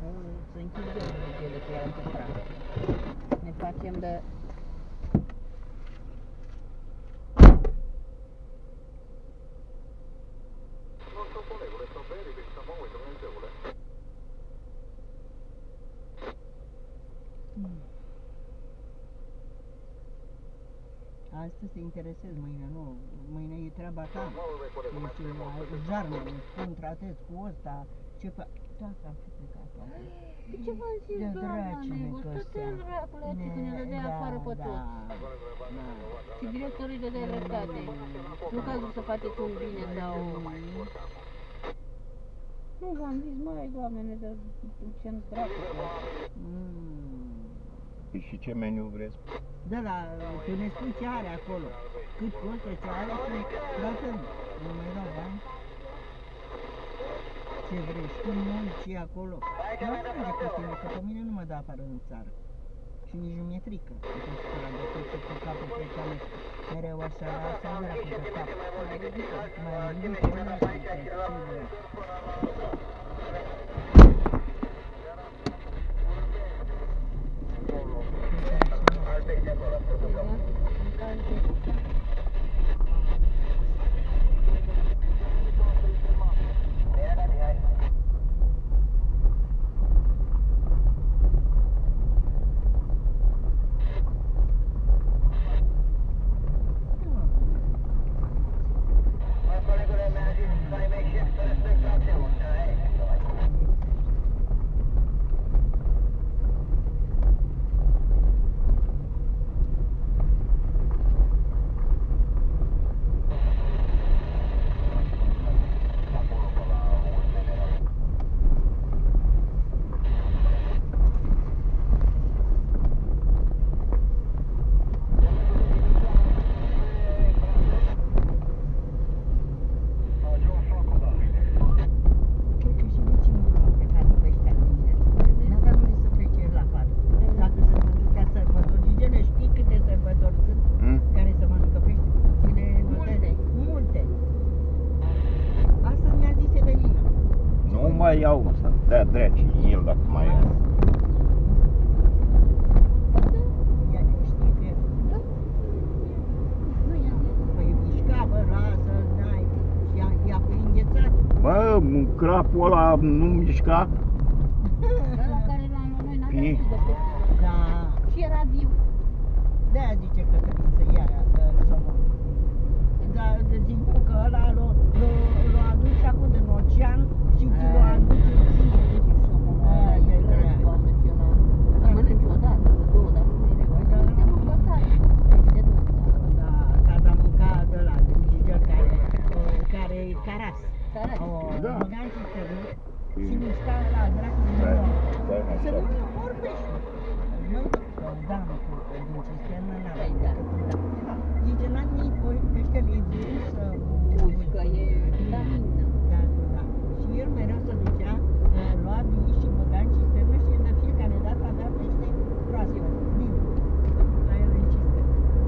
Să închidem ele pe altă praf. Ne facem de... Astăzi te interesezi, mâine nu. Mâine e treaba ta. Deci, jarmă, spun, tratez cu ăsta. Ce fac? Da, am fi plecat. Ce v-am zis, doamna Nego? Stătea dracule aia când ne dădea afară pe toți. Și directorii dădea dreptate. Nu cazul să faceți un bine sau... Nu v-am zis, mai, doamne, ne ducem dracule. Și ce meniu vreți? Da, da, tu ne spui ce are acolo. Cât costă, ce are și dacă nu mai dau bani. Ce vrei, știi mult ce e acolo. Nu merge cu tine, că pe mine nu mă dă afară în țară. Și nici nu mi-e frică. Sunt spura de tot cu capul plecat mereu așa, asta nu era cu de cap. Mai ridică, mai iau ăsta, de-aia dreci în el dacă mai iau. Bă, crapul ăla nu mișca. Ăla care l-am noi n-avea nici de pe... Da. Și era viu. De-aia zice Cătălin să ia somon. Dar zic nu, că ăla l-o aduce acum din ocean și ți l-o aduce ție. Aia e războasă și ăla. Nu mănânci odată, de două, dar nu e nevoie. Dar suntem îmbătați. Da, tata mânca de ăla, din Gigel, care e caras. Da. Băgai și tărât și mișca ăla, dracu, să nu ne vorbești. Măi, da, din cisternă n-avea decât da. Zice, n-am nimic, peștele e virus, Mușcă, e vitamină. Da, da. Și el mereu se ducea, lua vii și băga în cisternă și de fiecare dată avea pește proaspăt, viu, la el în cisternă.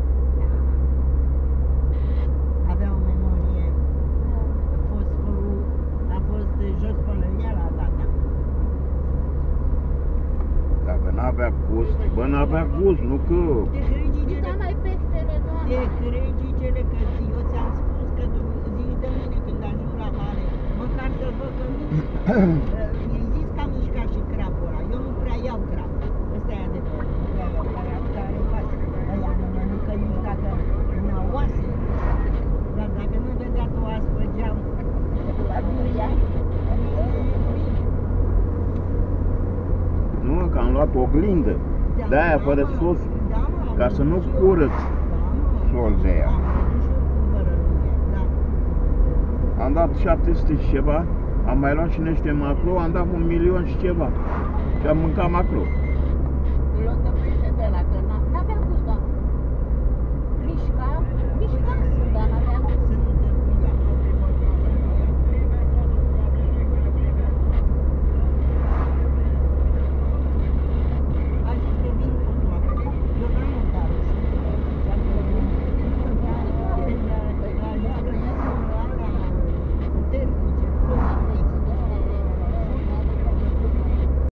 Avea o memorie, fosforul a fost jos până ea la tata. Dacă n-avea gust, bă, n-avea gust, nu că... Te cregi, Dar n-ai peștele, doamne. te cregi cele că eu ți-am spus că tu zici de mine când ajung la mare, măcar să văd că nu... I-ai zis că am mișcat și crapul ăla, eu nu prea iau crap. Ăsta e adevărul, care face. Ăia nu mănâncă nici dacă n-au oase. Dar dacă nu dădea tu oasă pe geam, la duria, Nu, că am luat oglindă, de-aia fără sos, ca să nu curăț solzea aia. Am dat 700 și ceva, am mai luat și niște macro, am dat 1.000.000 și ceva. Și am mâncat macro. Îl luăm de